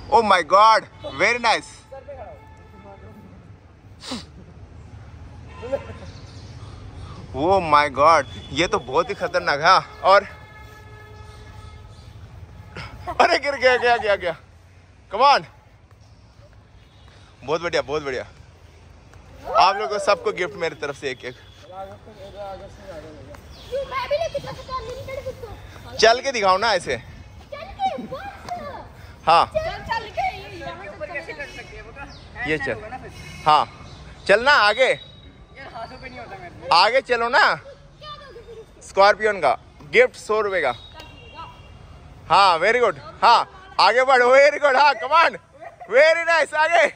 O my God, very nice. Oh my God, ये तो बहुत ही खतरनाक है। और अरे गिर गया गया गया गया। कम ऑन, बहुत बढ़िया बहुत बढ़िया। आप लोगों को सबको गिफ्ट मेरी तरफ से एक एक। चल के दिखाओ ना ऐसे। हाँ ये चल, हाँ चलना आगे, आगे चलो ना। स्कॉर्पियन का गिफ्ट 100 रुपए का। हाँ वेरी गुड, हाँ आगे बढ़ो, वेरी गुड, हाँ कमान, वेरी नाइस, आगे।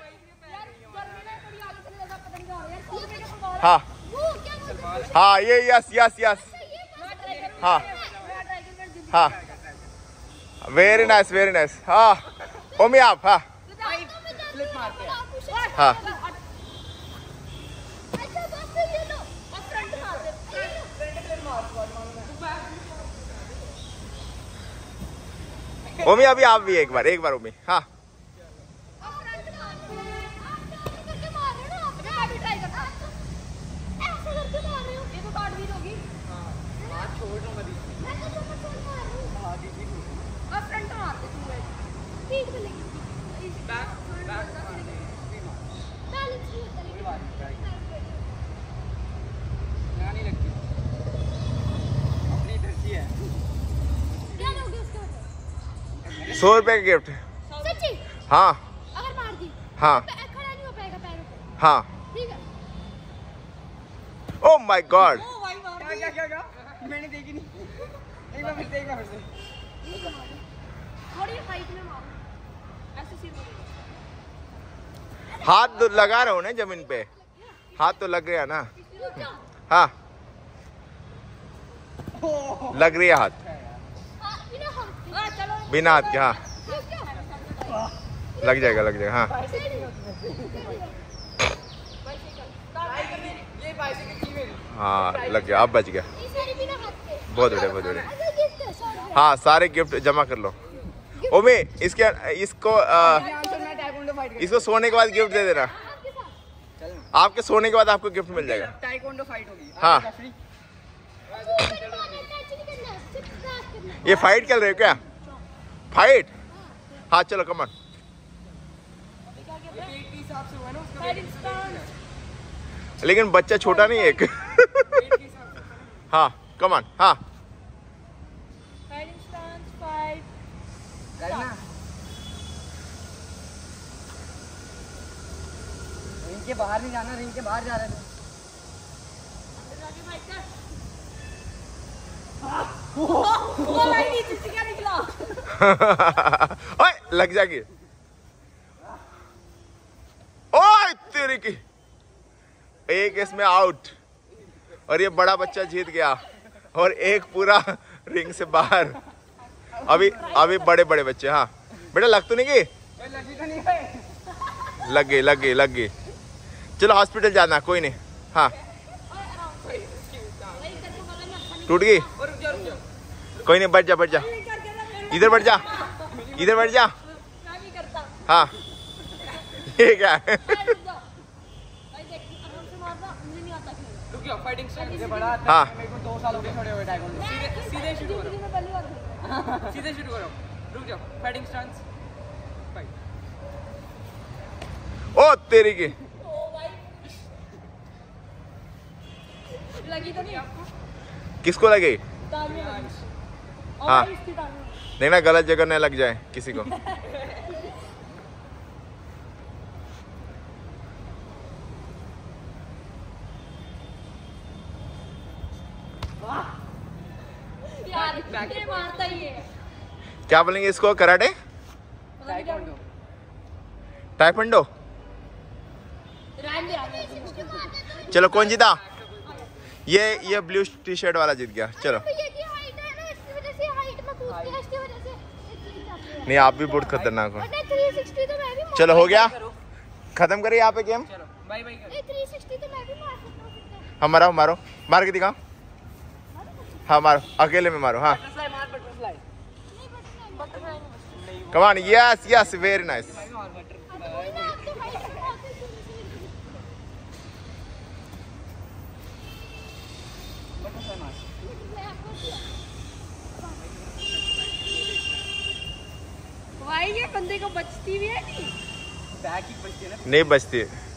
हाँ हाँ ये यस यस यस, हाँ हाँ वेरी नाइस वेरी नाइस। हाँ ओमी आप, हाँ हाँ ओमी अभी आप भी एक बार ओमी। हाँ ₹100 का गिफ्ट। हाँ अगर मार दी हाँ खड़ा नहीं हो पाएगा पैरों पे। हाँ ठीक है। ओ माय गॉड, क्या मैंने देखी नहीं। एक बार फिर से थोड़ी हाइट में मारो, ऐसे सीधे। हाथ लगा रहा हूँ ना जमीन पे, हाथ तो लग गया ना। हाँ लग रही है हाथ, बिना हाथ के। हाँ लग जाएगा हाँ। हाँ लग गया, अब बच गया। बहुत बढ़िया बहुत बढ़िया। हाँ सारे गिफ्ट जमा कर लो। ओमे इसको सोने के बाद गिफ्ट दे देना। आपके सोने के बाद आपको गिफ्ट मिल जाएगा। टाइकोंडो फाइट होगी। हाँ ये फाइट खेल रहे हो क्या? फाइट, हाँ चलो कमान। लेकिन बच्चा छोटा नहीं एक। हाँ कमान, हाँ रिंग के बाहर नहीं जाना, रिंग के बाहर जा रहे थे। क्या निकला? ओए लग जाएगी। ओए तेरी की, एक इसमें आउट और ये बड़ा बच्चा जीत गया और एक पूरा रिंग से बाहर। अभी बड़े बड़े बच्चे। हाँ बेटा लग तो नहीं गई? लग गई। चलो हॉस्पिटल जाना, कोई नहीं। हाँ टूट गई, कोई नहीं, बैठ जा इधर बैठ जा। हाँ ये क्या है? फाइटिंग स्टाइल बड़ा। हाँ मेरे को 2 साल हो गए छोड़े हुए टाइकोंडो। सीधे शुरू करो। रुक जाओ, फाइटिंग स्टांस फाइट। ओ तेरी की, लगी तो नहीं आपको? किसको लगी? हाँ हाँ देखना गलत जगह न लग जाए किसी को। यार ये मारता ही है। क्या बोलेंगे इसको? Karate, taekwondo. चलो कौन जीता? ये ब्लू टी शर्ट वाला जीत गया। चलो नहीं आप भी बहुत खतरनाक हो। चलो हो गया, खत्म करिए यहाँ पे गेम। Bye bye. 360 तो मैं भी मार सकता हूं। हाँ मारो, मार के दिखाओ। हाँ मारो, अकेले में मारो। हाँ बटरफ्लाई मार, बटरफ्लाई। नहीं butterfly Come on, yes, yes, very nice. भाई ये बंदे को बचती भी है नहीं। बैक ही बचती है ना। नहीं बचती।